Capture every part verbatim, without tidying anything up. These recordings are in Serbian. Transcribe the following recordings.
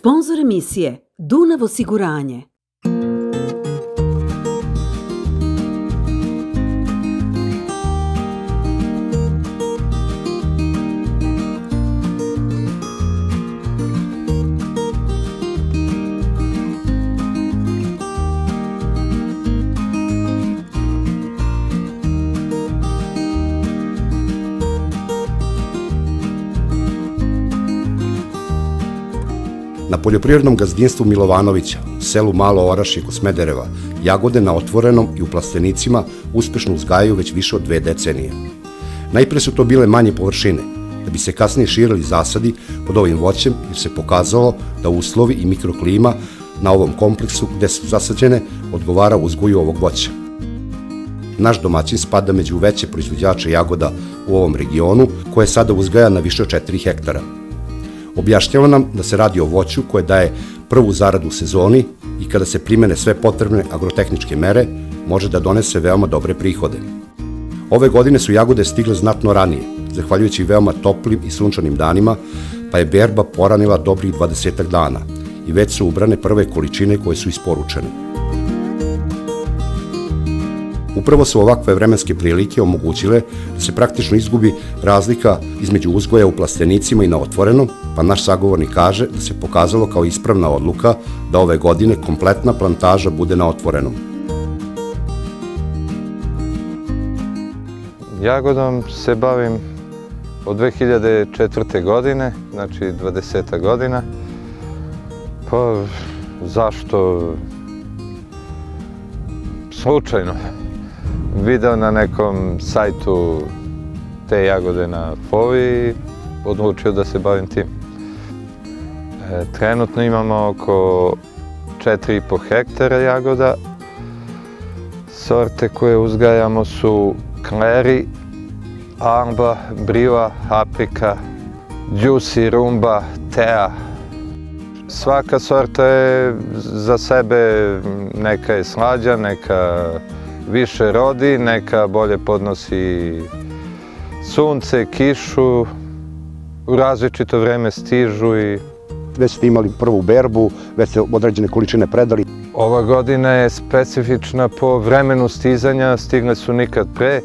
Sponzor emisije Dunav osiguranje. Na poljoprivrednom gazdinstvu Milovanovića, selu Malo Orašje kod Smedereva, jagode na otvorenom i u plastenicima uspešno uzgajaju već više od dve decenije. Najpre su to bile manje površine, da bi se kasnije širili zasadi pod ovim voćem, jer se pokazalo da uslovi i mikroklima na ovom kompleksu gde su zasađene odgovara uzgoju ovog voća. Naš domaćin spada među veće proizvođače jagoda u ovom regionu, koje sada uzgaja na više od četiri hektara. Objašnjava nam da se radi o voću koje daje prvu zaradu u sezoni i kada se primene sve potrebne agrotehničke mere, može da donese veoma dobre prihode. Ove godine su jagode stigle znatno ranije, zahvaljujući veoma toplim i sunčanim danima, pa je berba poranila dobrih dvadesetak dana i već su ubrane prve količine koje su isporučene. Upravo su ovakve vremenske prilike omogućile da se praktično izgubi razlika između uzgoja u plastenicima i na otvorenom, pa naš sagovornik kaže da se pokazalo kao ispravna odluka da ove godine kompletna plantaža bude na otvorenom. Jagodom se bavim od dve hiljade četvrte. godine, znači dvadeset godina. Pa zašto? Slučajno. Video na nekom sajtu te jagode na Fovi i odlučio da se bavim tim. E, trenutno imamo oko četiri i po hektara jagoda. Sorte koje uzgajamo su Kleri, Alba, Briva, Aprika, Juicy, Rumba, Tea. Svaka sorta je za sebe, neka je slađa, neka više rodi, neka bolje podnosi sunce, kišu, u različito vreme stižu i... Već ste imali prvu berbu, već ste određene količine predali. Ova godina je specifična po vremenu stizanja, stigle su nikad pre. E,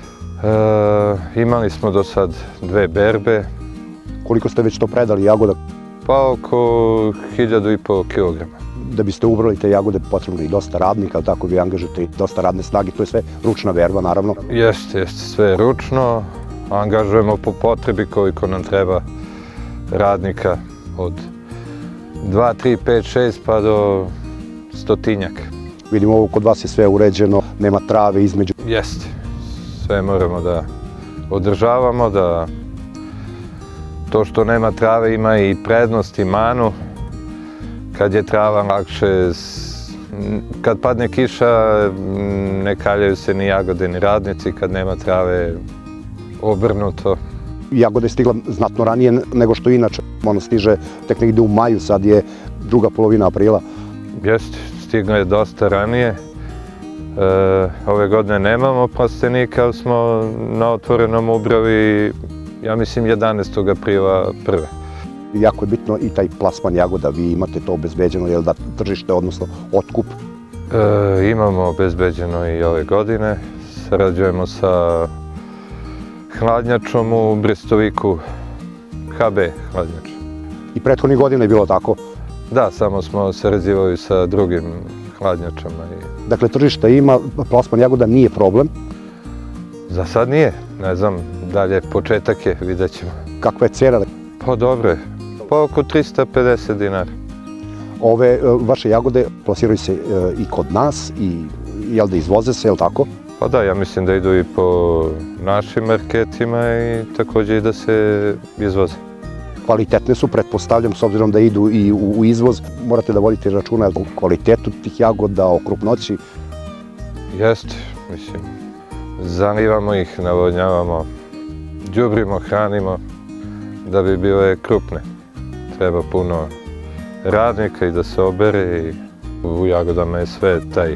imali smo do sad dve berbe. Koliko ste već to predali jagoda? Pa oko hiljadu i po kilograma. Da biste ubrali te jagode potrebno i dosta radnika, ali tako vi angažujete i dosta radne snage, to je sve ručna berba naravno. Jeste, jeste, sve ručno, angažujemo po potrebi koliko nam treba radnika od dva, tri, pet, šest pa do stotinjak. Vidimo ovo kod vas je sve uređeno, nema trave između. Jeste, sve moramo da održavamo, da to što nema trave ima i prednost i manu. Kad je trava lakše, kad padne kiša ne kaljaju se ni jagode ni radnici, kad nema trave obrnuto. Jagoda je stigla znatno ranije nego što inače, ono stiže tek negdje u maju, sad je druga polovina aprila. Jeste, stigla je dosta ranije. E, ove godine nemamo plastenika, ali smo na otvorenom ubrali, ja mislim, jedanaestog aprila prve. Jako je bitno i taj plasman jagoda, vi imate to obezbeđeno, je li da tržište, odnosno otkup? E, imamo obezbeđeno i ove godine. Sarađujemo sa hladnjačom u Brestoviku, H B hladnjač. I prethodnih godina je bilo tako? Da, samo smo sarađivali sa drugim hladnjačama. Dakle, tržište ima, plasman jagoda nije problem? Za sad nije, ne znam, dalje početak je, vidjet ćemo. Kakva je cena? Pa dobro je, pa oko trista pedeset dinara. Ove vaše jagode plasiraju se i kod nas i jel da izvoze se, jel tako? Pa da, ja mislim da idu i po našim marketima i također i da se izvoze. Kvalitetne su, pretpostavljam, s obzirom da idu i u izvoz. Morate da vodite računa o kvalitetu tih jagoda, o krupnoći. Jeste, mislim, zalivamo ih, navodnjavamo, đubrimo, hranimo da bi bile krupne. Treba puno radnika i da se obere i u jagodama je sve taj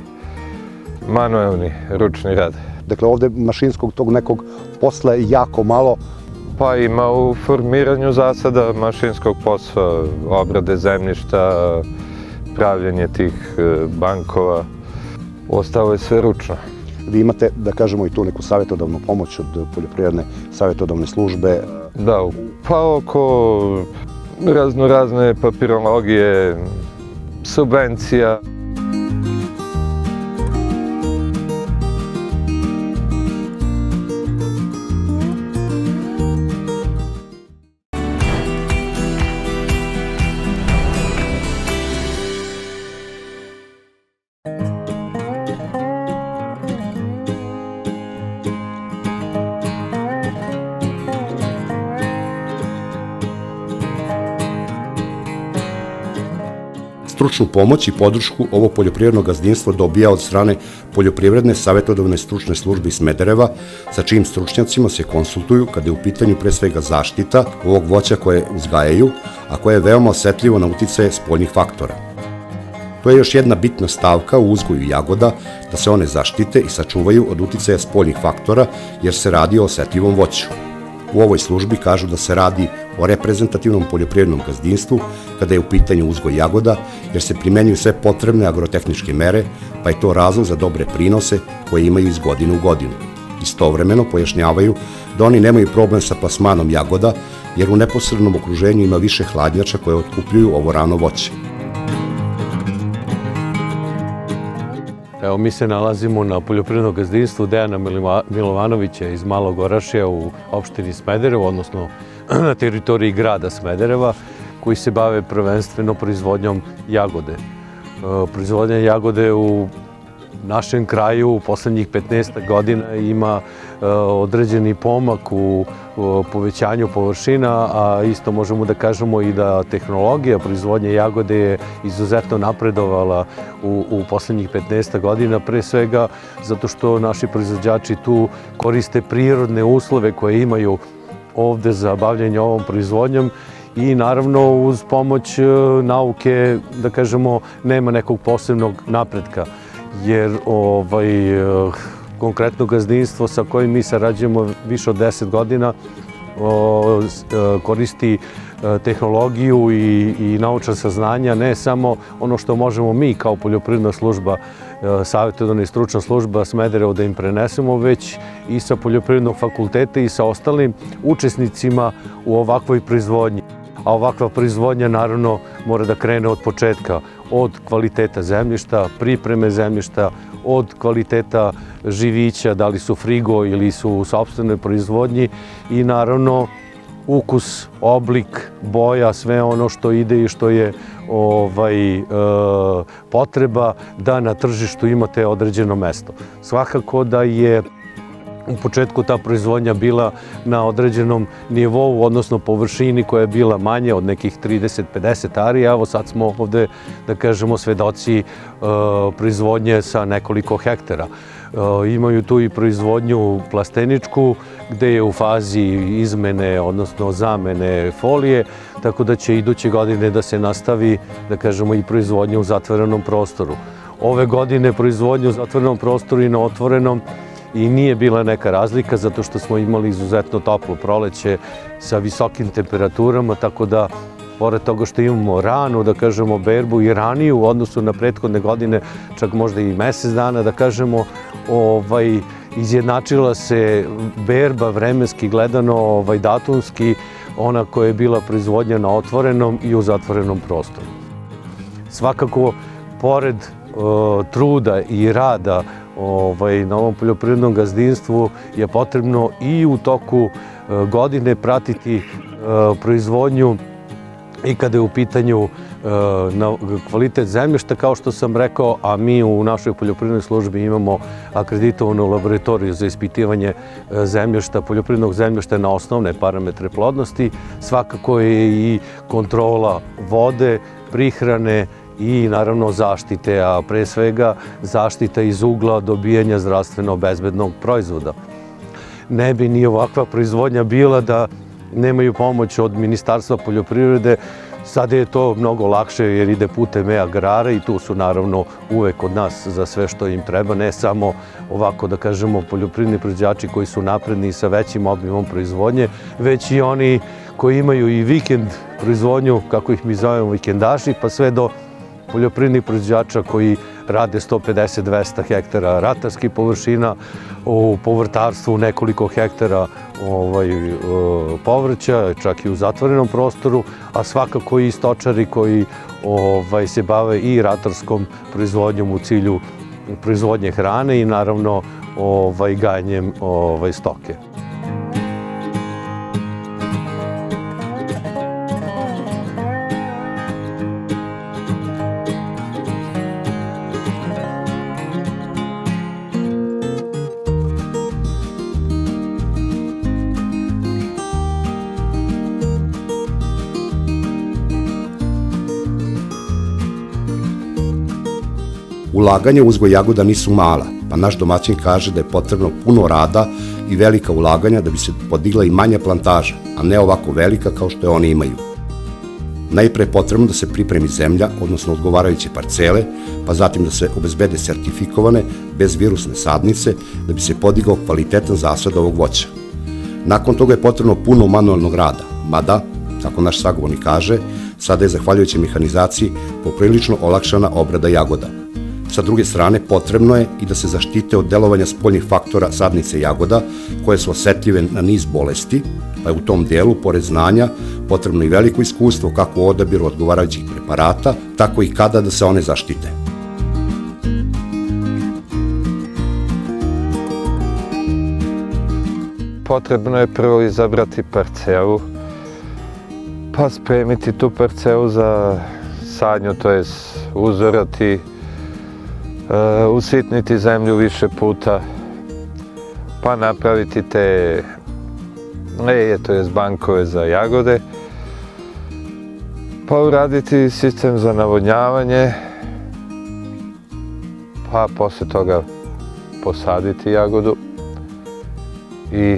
manuelni, ručni rad. Dakle, ovde mašinskog tog nekog posla je jako malo. Pa ima u formiranju zasada mašinskog posla, obrade zemljišta, pravljenje tih bankova. Ostalo je sve ručno. Vi imate, da kažemo, i tu neku savjetodavnu pomoć od poljoprivredne savjetodavne službe? Da, pa oko razno razne papirologije, subvencija. Stručnu pomoć i podršku ovo poljoprivredno gazdinstvo dobija od strane Poljoprivredne savjetodavne stručne službe iz Smedereva, sa čijim stručnjacima se konsultuju kada je u pitanju pre svega zaštita ovog voća koje uzgajaju, a koje je veoma osetljivo na uticaje spoljnih faktora. To je još jedna bitna stavka u uzgoju jagoda, da se one zaštite i sačuvaju od uticaja spoljnih faktora, jer se radi o osetljivom voću. U ovoj službi kažu da se radi o reprezentativnom poljoprivrednom gazdinstvu kada je u pitanju uzgoj jagoda, jer se primenjuju sve potrebne agrotehničke mere, pa je to razlog za dobre prinose koje imaju iz godine u godinu. Istovremeno pojašnjavaju da oni nemaju problem sa plasmanom jagoda, jer u neposrednom okruženju ima više hladnjača koje otkupljuju ovo rano voće. Evo, mi se nalazimo na poljoprivrednom gazdinstvu Dejana Milovanovića iz Malog Orašja u opštini Smederevo, odnosno na teritoriji grada Smedereva, koji se bave prvenstveno proizvodnjom jagode. Proizvodnja jagode u našem kraju u poslednjih petnaest godina ima određeni pomak u povećanju površina, a isto možemo da kažemo i da tehnologija proizvodnje jagode je izuzetno napredovala u, u poslednjih petnaest godina, pre svega zato što naši proizvođači tu koriste prirodne uslove koje imaju ovde za bavljanje ovom proizvodnjom i naravno uz pomoć nauke, da kažemo, nema nekog posebnog napretka, jer ovaj, konkretno gazdinstvo sa kojim mi sarađujemo više od deset godina koristi tehnologiju i, i naučna saznanja, ne samo ono što možemo mi kao poljoprivredna služba, savjetodavna i stručna služba Smederevo da im prenesemo, već i sa poljoprivrednog fakulteta i sa ostalim učesnicima u ovakvoj proizvodnji. A ovakva proizvodnja naravno mora da krene od početka, od kvaliteta zemljišta, pripreme zemljišta, od kvaliteta živića, da li su frigo ili su u sopstvenoj proizvodnji i naravno ukus, oblik, boja, sve ono što ide i što je ovaj, e, potreba da na tržištu imate određeno mesto. Svakako da je u početku ta proizvodnja bila na određenom nivou, odnosno površini koja je bila manje od nekih trideset do pedeset ari. Evo sad smo ovde, da kažemo, svedoci e, proizvodnje sa nekoliko hektara. E, imaju tu i proizvodnju plasteničku, gde je u fazi izmene, odnosno zamene folije, tako da će iduće godine da se nastavi, da kažemo, i proizvodnja u zatvorenom prostoru. Ove godine proizvodnja u zatvorenom prostoru i na otvorenom i nije bila neka razlika, zato što smo imali izuzetno toplo proleće sa visokim temperaturama, tako da, pored toga što imamo ranu, da kažemo, berbu i raniju u odnosu na prethodne godine, čak možda i mesec dana, da kažemo, ovaj, izjednačila se berba vremenski gledano, ovaj, datumski, ona koja je bila proizvodnja na otvorenom i u zatvorenom prostoru. Svakako, pored uh, truda i rada Ovaj, na ovom poljoprivrednom gazdinstvu je potrebno i u toku e, godine pratiti e, proizvodnju i kada je u pitanju e, na kvalitet zemljišta, kao što sam rekao, a mi u našoj poljoprivrednoj službi imamo akreditovanu laboratoriju za ispitivanje e, zemljišta, poljoprivrednog zemljišta na osnovne parametre plodnosti. Svakako je i kontrola vode, prihrane i naravno zaštite, a pre svega zaštita iz ugla dobijanja zdravstveno bezbednog proizvoda. Ne bi ni ovakva proizvodnja bila da nemaju pomoć od Ministarstva poljoprivrede, Sad je to mnogo lakše jer ide putem e-agrara i tu su naravno uvek kod nas za sve što im treba, ne samo ovako da kažemo poljoprivredni proizvođači koji su napredni sa većim obimom proizvodnje, već i oni koji imaju i vikend proizvodnju, kako ih mi zovemo vikendaši, pa sve do poljoprivrednih proizvođača koji rade sto pedeset do dvesta hektara ratarskih površina, u povrtarstvu nekoliko hektara povrća, čak i u zatvorenom prostoru, a svakako i stočari koji se bave i ratarskom proizvodnjom u cilju proizvodnje hrane i naravno gajanjem stoke. Ulaganje u uzgoj jagoda nisu mala, pa naš domaćin kaže da je potrebno puno rada i velika ulaganja da bi se podigla i manja plantaža, a ne ovako velika kao što je oni imaju. Najpre je potrebno da se pripremi zemlja, odnosno odgovarajuće parcele, pa zatim da se obezbede sertifikovane, bezvirusne sadnice, da bi se podigao kvalitetan zasad ovog voća. Nakon toga je potrebno puno manualnog rada, mada, kako naš sagovornik kaže, sada je zahvaljujući mehanizaciji poprilično olakšana obrada jagoda. Sa druge strane, potrebno je i da se zaštite od delovanja spoljnih faktora sadnice jagoda, koje su osetljive na niz bolesti, pa je u tom delu, pored znanja, potrebno i veliko iskustvo kako u odabiru odgovarajućih preparata, tako i kada da se one zaštite. Potrebno je prvo izabrati parcelu, pa spremiti tu parcelu za sadnju, to je uzorati, usitniti zemlju više puta, pa napraviti te leje, to je bankove za jagode, pa uraditi sistem za navodnjavanje, pa posle toga posaditi jagodu i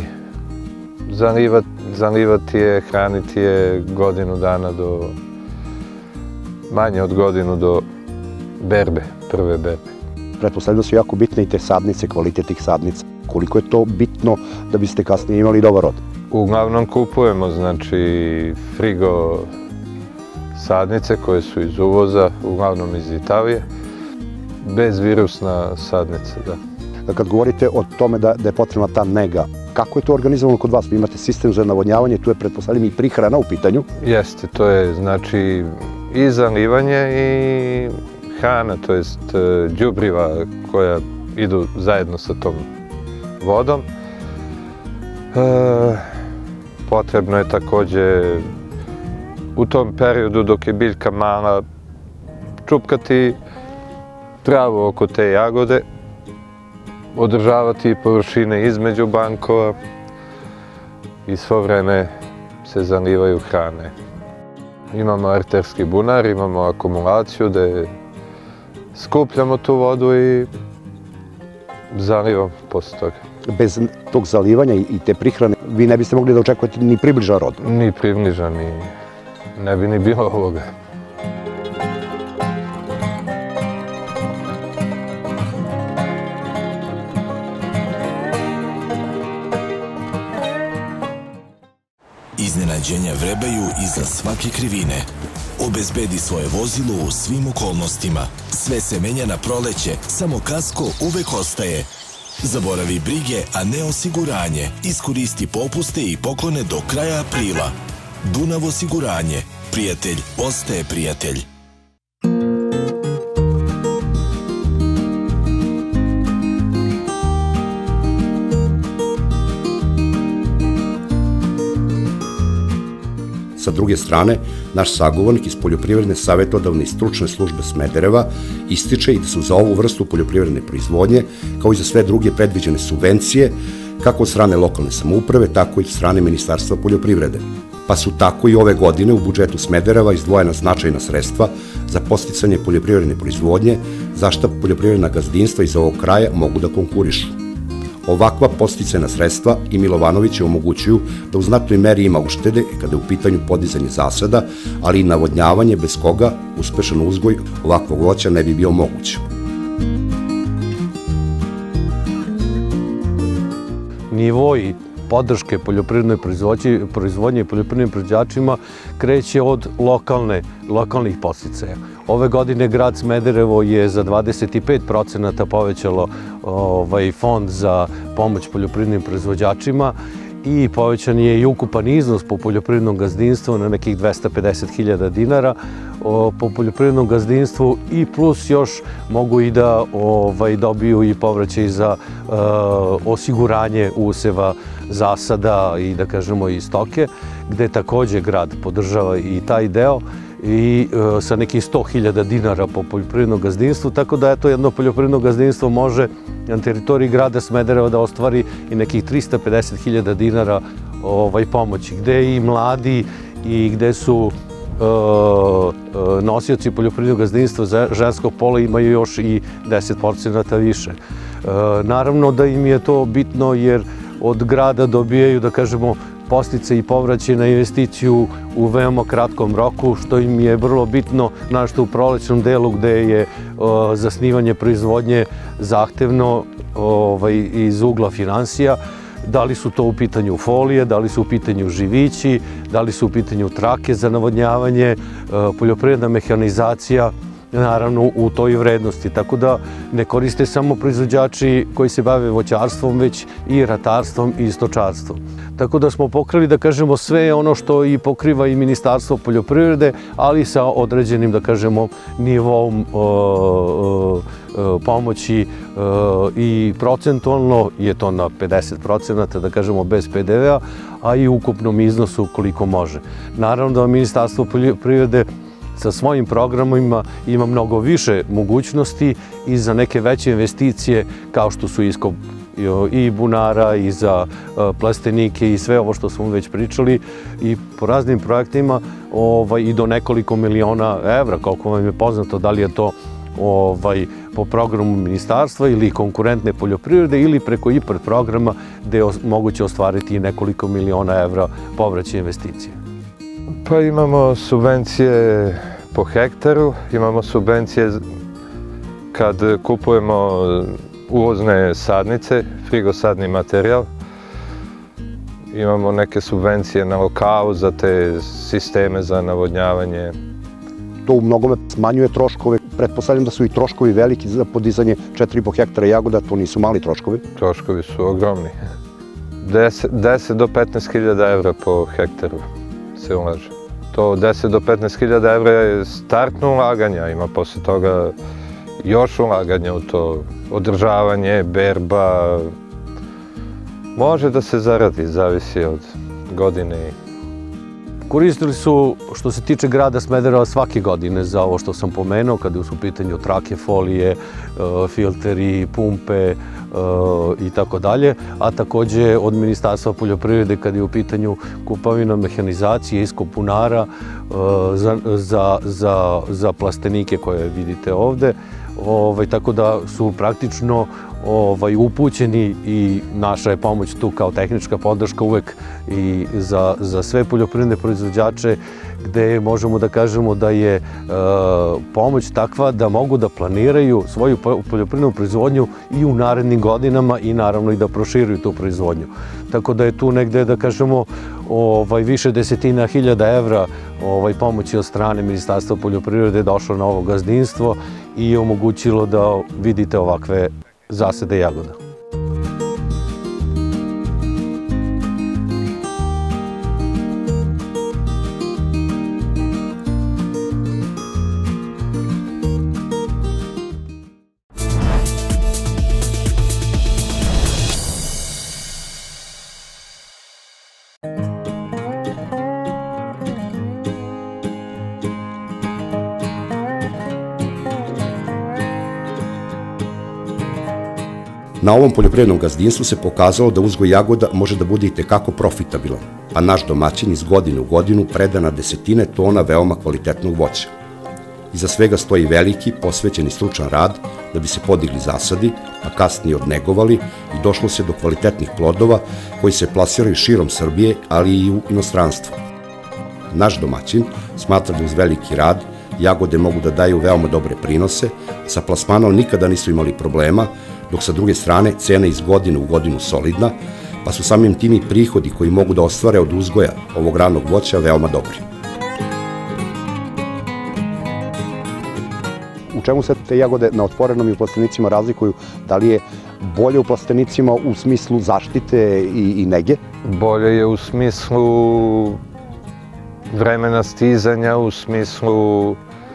zanivati je, hraniti je godinu dana do, manje od godinu do berbe, prve berbe. Pretpostavljam da su jako bitne i te sadnice, kvalitet tih sadnica. Koliko je to bitno da biste kasnije imali dobar rod? Uglavnom kupujemo, znači, frigo sadnice koje su iz uvoza, uglavnom iz Italije. Bezvirusna sadnica, da. Kad govorite o tome da je potrebna ta nega, kako je to organizovano kod vas? Vi imate sistem za navodnjavanje, tu je, pretpostavljam, i prihrana u pitanju? Jeste, to je, znači, i zanivanje i hrana, to jest đubriva koja idu zajedno sa tom vodom. Potrebno je takođe u tom periodu dok je biljka mala čupkati travu oko te jagode, održavati površine između bankova i svo vreme se zanivaju hrane. Imamo arterski bunar, imamo akumulaciju gde skupljamo tu vodu i zalivamo posle toga. Bez tog zalivanja i te prihrane vi ne biste mogli da očekujete ni približan rod? Ni približan, ne bi ni bilo ovoga. Iznenađenja vrebaju iza svake krivine. Obezbedi svoje vozilo u svim okolnostima. Sve se menja na proleće, samo kasko uvek ostaje. Zaboravi brige, a ne osiguranje. Iskoristi popuste i poklone do kraja aprila. Dunav osiguranje. Prijatelj ostaje prijatelj. Sa druge strane, naš sagovornik iz Poljoprivredne savjetodavne i stručne službe Smedereva ističe i da su za ovu vrstu poljoprivredne proizvodnje, kao i za sve druge predviđene subvencije, kako od strane lokalne samouprave, tako i od strane Ministarstva poljoprivrede. Pa su tako i ove godine u budžetu Smedereva izdvojena značajna sredstva za podsticanje poljoprivredne proizvodnje, za šta poljoprivredna gazdinstva iz ovog kraja mogu da konkurišu. Ovakva podsticajna sredstva i Milovanovića omogućuju da u znatnoj meri ima uštede kada je u pitanju podizanje zasada, ali i navodnjavanje bez koga uspešan uzgoj ovakvog voća ne bi bio moguć. Nivoi podrške poljoprivrednoj proizvodnji i poljoprivrednim proizvođačima kreće od lokalnih podsticaja. Ove godine grad Smederevo je za dvadeset pet procenata povećalo fond za pomoć poljoprivrednim proizvođačima i povećan je i ukupan iznos po poljoprivrednom gazdinstvu na nekih dvesta pedeset hiljada dinara po poljoprivrednom gazdinstvu i plus još mogu i da dobiju i povraćaj za osiguranje useva, zasada i da kažemo i stoke, gde takođe grad podržava i taj deo i sa nekih sto hiljada dinara po poljoprivrednom gazdinstvu, tako da eto jedno poljoprivredno gazdinstvo može na teritoriji grada Smedereva da ostvari i nekih trista pedeset hiljada dinara pomoći, gde i mladi i gde su nosioci poljoprivrednog gazdinstva ženskog pola imaju još i deset procenata više. Naravno da im je to bitno jer od grada dobijaju, da kažemo, postice i povraćaj na investiciju u veoma kratkom roku, što im je vrlo bitno, našto u prolećnom delu gde je zasnivanje proizvodnje zahtevno iz ugla finansija. Da li su to u pitanju folije, da li su u pitanju živići, da li su u pitanju trake za navodnjavanje, poljoprivredna mehanizacija, naravno u toj vrednosti. Tako da ne koriste samo proizvođači koji se bave voćarstvom, već i ratarstvom i stočarstvom. Tako da smo pokrili, da kažemo, sve ono što i pokriva i Ministarstvo poljoprivrede, ali sa određenim, da kažemo, nivom pomoći i procentualno je to na pedeset procenata, da kažemo, bez pe de ve-a, a i u ukupnom iznosu koliko može. Naravno da Ministarstvo poljoprivrede sa svojim programima ima mnogo više mogućnosti i za neke veće investicije kao što su iskop i bunara i za plastenike i sve ovo što smo već pričali i po raznim projektima i do nekoliko miliona evra, koliko vam je poznato, da li je to po programu ministarstva ili konkurentne poljoprivrede ili preko i pe er programa gde je moguće ostvariti i nekoliko miliona evra povraćaja investicije. Pa imamo subvencije po hektaru, imamo subvencije kad kupujemo uvozne sadnice, frigosadni materijal. Imamo neke subvencije na lokalu za te sisteme za navodnjavanje. To u mnogome smanjuje troškove. Pretpostavljam da su i troškovi veliki za podizanje četiri i po hektara jagoda, to nisu mali troškovi. Troškovi su ogromni. deset do petnaest hiljada evra po hektaru se ulaže. To deset do petnaest hiljada evra je startno ulaganje, a ima posle toga još ulaganja u to, održavanje, berba. Može da se zaradi, zavisi od godine. Koristili su, što se tiče grada Smedereva, svake godine za ovo što sam pomenuo, kada su u pitanju trake, folije, filteri, pumpe i tako dalje, a takođe od Ministarstva poljoprivrede kada je u pitanju kupovina mehanizacije, iskop bunara za plastenike koje vidite ovde, tako da su praktično upućeni i naša je pomoć tu kao tehnička podrška uvek i za sve poljoprivredne proizvođače gde možemo da kažemo da je pomoć takva da mogu da planiraju svoju poljoprivrednu proizvodnju i u narednim godinama i naravno i da proširuju tu proizvodnju. Tako da je tu negde, da kažemo, više desetina hiljada evra pomoći od strane Ministarstva poljoprivrede došlo na ovo gazdinstvo i omogućilo da vidite ovakve zasade jagoda. Na ovom poljoprivrednom gazdinstvu se pokazalo da uzgoj jagoda može da bude i tekako profitabilan, a naš domaćin iz godine u godinu preda na desetine tona veoma kvalitetnog voća. Iza svega stoji veliki, posvećeni stručan rad da bi se podigli zasadi, a kasnije odnegovali i došlo se do kvalitetnih plodova koji se plasiraju širom Srbije, ali i u inostranstvu. Naš domaćin smatra da uz veliki rad jagode mogu da daju veoma dobre prinose, sa plasmanom nikada nisu imali problema, dok sa druge strane cena iz godine u godinu solidna, pa su samim tim i prihodi koji mogu da ostvare od uzgoja ovog ranog voća veoma dobri. U čemu se te jagode na otvorenom i u plastenicima razlikuju? Da li je bolje u plastenicima u smislu zaštite i, i nege? Bolje je u smislu vremena stizanja, u smislu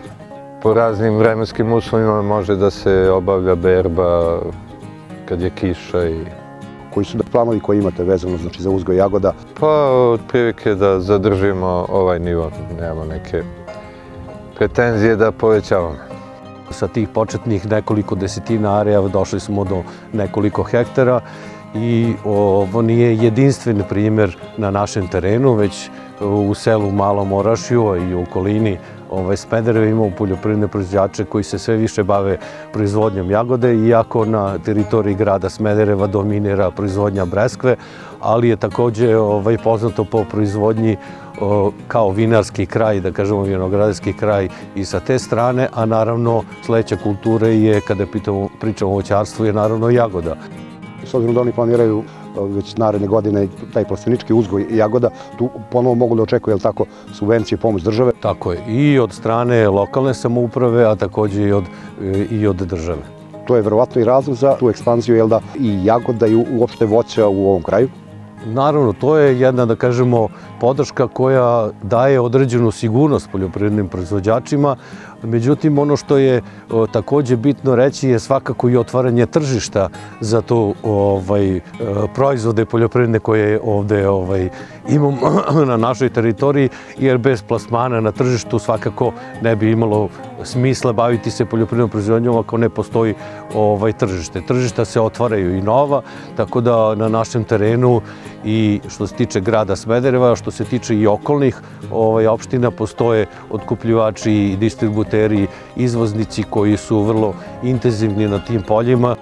po raznim vremenskim uslovima može da se obavlja berba kad je kiša i... Koji su planovi koji imate vezano znači, za uzgoj jagoda? Pa, otprilike da zadržimo ovaj nivo, nemamo neke pretenzije da povećavamo. Sa tih početnih nekoliko desetina areja došli smo do nekoliko hektara i ovo nije jedinstven primjer na našem terenu, već u selu Malom Orašju i u okolini Smedereva imamo poljoprivredne proizvođače koji se sve više bave proizvodnjom jagode, iako na teritoriji grada Smedereva dominira proizvodnja breskve, ali je takođe poznato po proizvodnji kao vinarski kraj, da kažemo vinogradarski kraj i sa te strane, a naravno sledeća kultura je, kada pričamo o voćarstvu, je naravno jagoda. S obzirom da oni planiraju već naredne godine taj plastenički uzgoj jagoda, tu ponovo mogu da očekuju, je li tako, subvencije, pomoć države? Tako je, i od strane lokalne samouprave, a takođe i od, i od države. To je verovatno i razlog za tu ekspanziju, je li da, i jagoda i uopšte voća u ovom kraju? Naravno, to je jedna, da kažemo, podrška koja daje određenu sigurnost poljoprivrednim proizvođačima. Međutim, ono što je takođe bitno reći je svakako i otvaranje tržišta za to proizvode poljoprivredne koje ovde imamo na našoj teritoriji, jer bez plasmana na tržištu svakako ne bi imalo smisla baviti se poljoprivrednom proizvodnjom ako ne postoji tržište. Tržišta se otvaraju i nova, tako da na našem terenu i što se tiče grada Smedereva, što se tiče i okolnih opština, postoje otkupljivači i distributeri, izvoznici koji su vrlo intenzivni na tim poljima.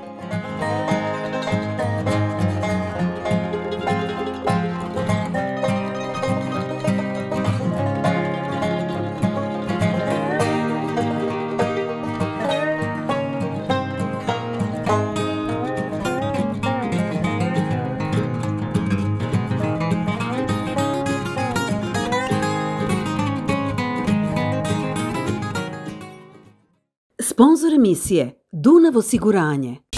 Sponzor emisije Dunav osiguranje.